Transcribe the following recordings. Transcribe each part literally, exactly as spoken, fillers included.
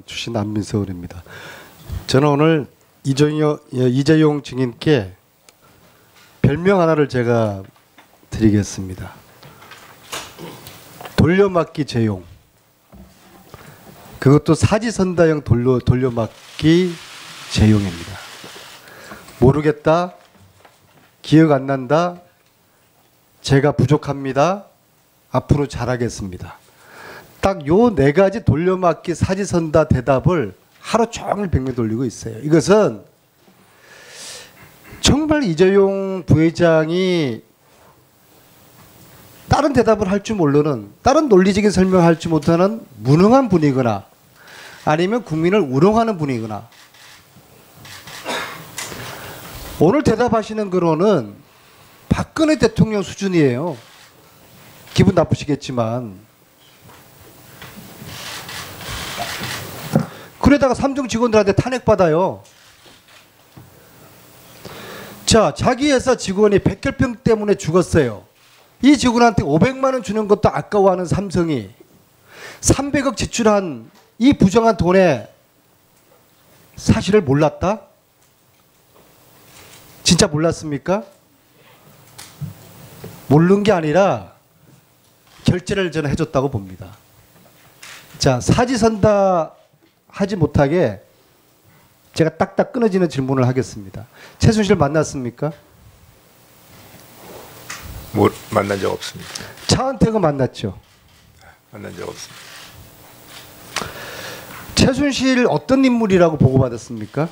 출신 안민서울입니다. 저는 오늘 이재용, 이재용 증인께 별명 하나를 제가 드리겠습니다. 돌려막기 재용. 그것도 사지선다형 돌려, 돌려막기 재용입니다. 모르겠다, 기억 안 난다, 제가 부족합니다, 앞으로 잘하겠습니다. 딱 요 네 가지 돌려막기 사지선다 대답을 하루 종일 백미 돌리고 있어요. 이것은 정말 이재용 부회장이 다른 대답을 할 줄 모르는, 다른 논리적인 설명을 할 줄 못하는 무능한 분이거나 아니면 국민을 우롱하는 분이거나, 오늘 대답하시는 거로는 박근혜 대통령 수준이에요. 기분 나쁘시겠지만. 그러다가 삼성 직원들한테 탄핵받아요. 자, 자기 회사 직원이 백혈병 때문에 죽었어요. 이 직원한테 오백만 원 주는 것도 아까워하는 삼성이 삼백억 지출한 이 부정한 돈의 사실을 몰랐다? 진짜 몰랐습니까? 모르는 게 아니라 결제를 저는 해줬다고 봅니다. 자, 사지선다 하지 못하게 제가 딱딱 끊어지는 질문을 하겠습니다. 최순실 만났습니까? 뭐 만난 적 없습니다. 차은택은 만났죠? 만난 적 없습니다. 최순실 어떤 인물이라고 보고받았습니까?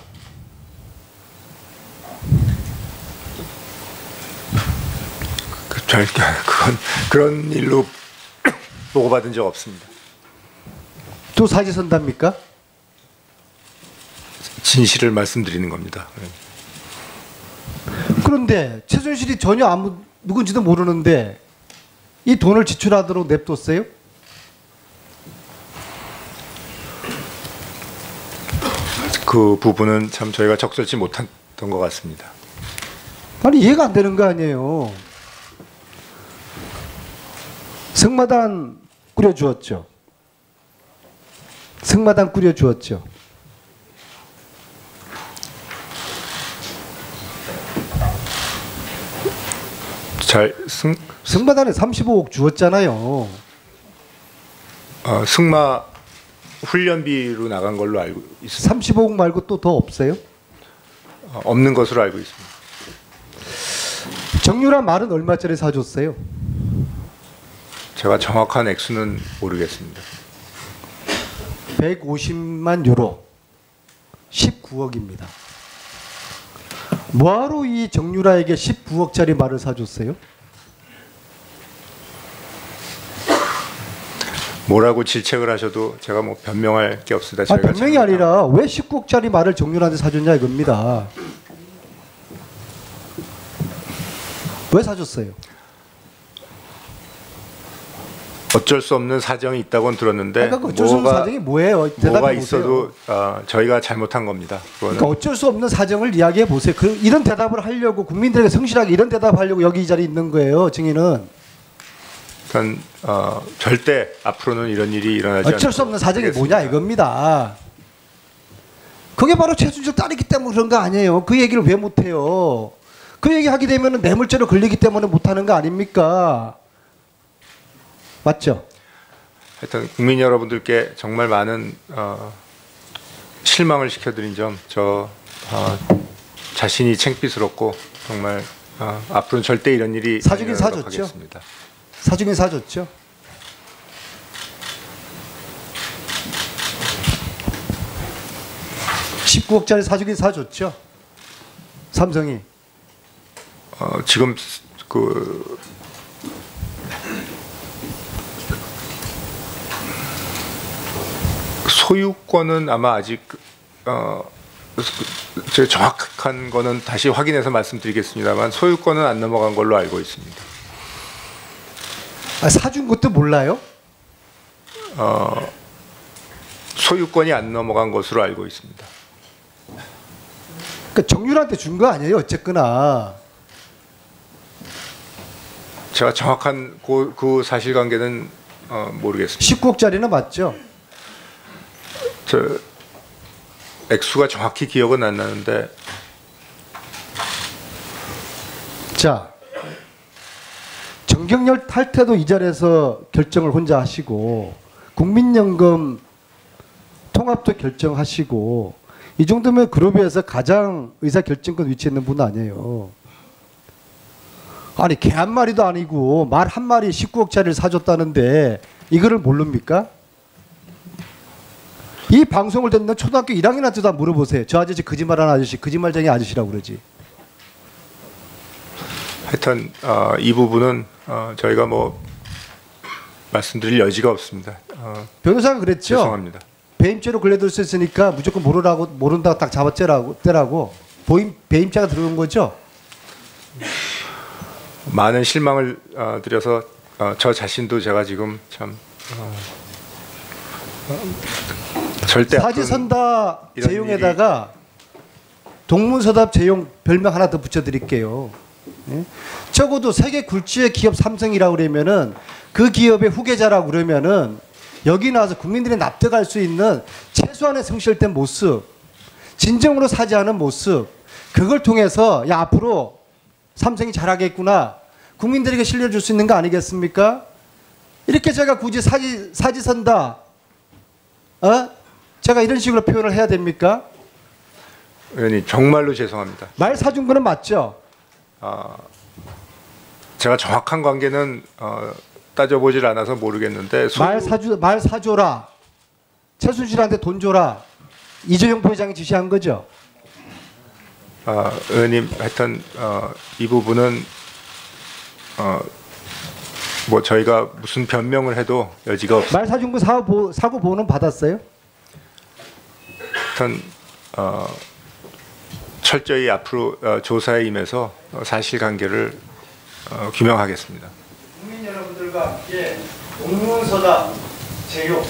그, 잘, 그건 그런 일로 보고받은 적 없습니다. 또 사지선답니까? 진실을 말씀드리는 겁니다. 그런데 최순실이 전혀 아무 누군지도 모르는데 이 돈을 지출하도록 냅뒀어요? 그 부분은 참 저희가 적절치 못했던 것 같습니다. 아니, 이해가 안 되는 거 아니에요. 승마단 꾸려주었죠. 승마단 꾸려주었죠. 잘 승, 승마단에 삼십오억 주었잖아요. 어, 승마 훈련비로 나간 걸로 알고 있습니다. 삼십오억 말고 또 더 없어요? 어, 없는 것으로 알고 있습니다. 정유라 말은 얼마짜리 사줬어요? 제가 정확한 액수는 모르겠습니다. 백오십만 유로, 십구억입니다. 뭐하러 이 정유라에게 십구억짜리 말을 사줬어요? 뭐라고 질책을 하셔도 제가 뭐 변명할 게 없습니다. 아, 변명이 아니라 왜 십구억짜리 말을 정유라한테 사줬냐 이겁니다. 왜 사줬어요? 어쩔 수 없는 사정이 있다고는 들었는데 그러니까 어쩔 수 없는 뭐가, 사정이 뭐예요? 뭐가 있어도 어, 저희가 잘못한 겁니다. 그거는. 그러니까 어쩔 수 없는 사정을 이야기해 보세요. 그, 이런 대답을 하려고, 국민들에게 성실하게 이런 대답하려고 여기 이 자리에 있는 거예요. 증인은. 그러니까 어, 절대 앞으로는 이런 일이 일어나지 않도록 어쩔 수 없는 사정이 하겠습니다. 뭐냐 이겁니다. 그게 바로 최순실 딸이기 때문에 그런 거 아니에요. 그 얘기를 왜 못해요? 그 얘기하게 되면 뇌물죄로 걸리기 때문에 못하는 거 아닙니까? 맞죠? 하여튼 국민 여러분들께 정말 많은 어, 실망을 시켜드린 점 저 어, 자신이 창피스럽고 정말 어, 앞으로는 절대 이런 일이 사주긴 일어나도록 사줬죠. 하겠습니다. 사주긴 사줬죠. 십구억짜리 사주긴 사줬죠. 삼성이. 어, 지금 그 소유권은 아마 아직 어, 제가 정확한 거는 다시 확인해서 말씀드리겠습니다만 소유권은 안 넘어간 걸로 알고 있습니다. 아, 사준 것도 몰라요? 어, 소유권이 안 넘어간 것으로 알고 있습니다. 그러니까 정유라한테 준 거 아니에요? 어쨌거나. 제가 정확한 그, 그 사실관계는 어, 모르겠습니다. 십구억짜리는 맞죠? 저 액수가 정확히 기억은 안 나는데 자, 정경열 탈퇴도 이 자리에서 결정을 혼자 하시고 국민연금 통합도 결정하시고 이 정도면 그룹에서 가장 의사결정권 위치에 있는 분 아니에요. 아니 개 한 마리도 아니고 말 한 마리 십구억짜리를 사줬다는데 이거를 모릅니까? 이 방송을 듣는 초등학교 일 학년한테도 다 물어보세요. 저 아저씨 거짓말하는 아저씨, 거짓말쟁이 아저씨라고 그러지. 하여튼 어, 이 부분은 어, 저희가 뭐 말씀드릴 여지가 없습니다. 어, 변호사가 그랬죠. 죄송합니다. 배임죄로 걸려들 수 있으니까 무조건 모르라고 모른다고 딱 잡았째라고 때라고 보임 배임죄가 들어온 거죠. 많은 실망을 어, 드려서 어, 저 자신도 제가 지금 참 어, 어, 절대 사지선다 이런 제용에다가 동문서답 제용 별명 하나 더 붙여드릴게요. 예? 적어도 세계 굴지의 기업 삼성이라고 그러면은 그 기업의 후계자라고 그러면은 여기 나와서 국민들이 납득할 수 있는 최소한의 성실된 모습, 진정으로 사죄하는 모습, 그걸 통해서 야 앞으로 삼성이 잘하겠구나 국민들에게 신뢰를 줄 수 있는 거 아니겠습니까? 이렇게 제가 굳이 사지 사지선다, 어? 제가 이런 식으로 표현을 해야 됩니까? 의원님 정말로 죄송합니다. 말 사준 거는 맞죠? 어, 제가 정확한 관계는 어, 따져보질 않아서 모르겠는데 소... 말 사주 말 사줘라. 최순실한테 돈 줘라. 이재용 부회장이 지시한 거죠. 어, 의원님 하여튼 어, 이 부분은 어, 뭐 저희가 무슨 변명을 해도 여지가 없습니다. 말 사준 거 사고 사고 보는 받았어요? 하여튼 어, 철저히 앞으로 어, 조사에 임해서 어, 사실관계를 어, 규명하겠습니다. 국민 여러분들과 함께 공문서답 제용,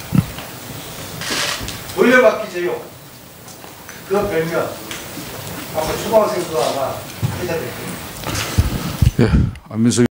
돌려받기 제용, 그 별명 아마 초등학생도 아마 해야 될 거예요. 예, 안민석